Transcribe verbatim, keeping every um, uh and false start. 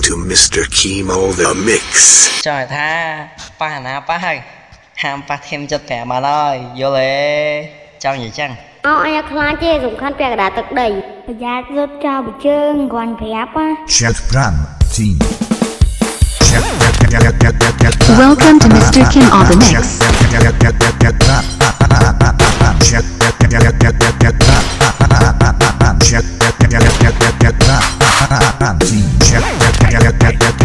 to Mister Chemo the Mix จอยท่าป้าหนาป้าห้ามป้าเทมจะแตะมาเลยโยเลยเจ้าอย่างจังเอาไอ้คลาเจสำคัญเปียกระดาษตักใดประหยัดรถเจ้าไปเชิงก่อนขยับอ่ะ Chef Pram Team Welcome to Mister Kim on the Mix. Team